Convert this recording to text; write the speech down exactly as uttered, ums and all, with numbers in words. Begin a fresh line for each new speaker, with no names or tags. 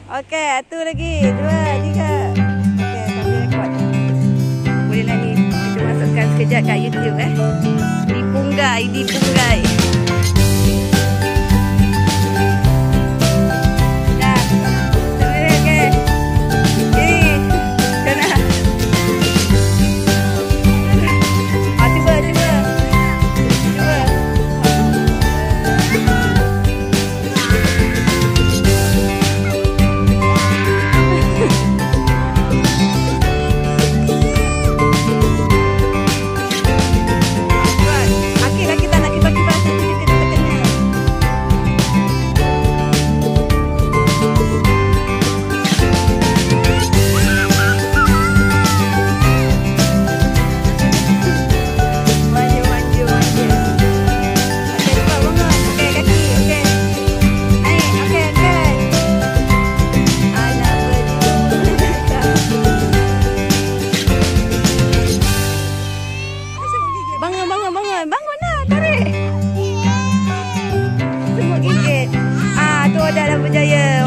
Okey, satu lagi. Dua, tiga. Okey, sambil rekod. Boleh lagi. Kita masukkan sekejap kat YouTube eh. Di Punggai, di Punggai. Dah. Sambil okey. Okey. Sana. Ah, cuba, cuba. Cuba. Bangun, bangun, bangun. Bangun lah, tarik. Semua gigit. Ah, tu dah dah berjaya.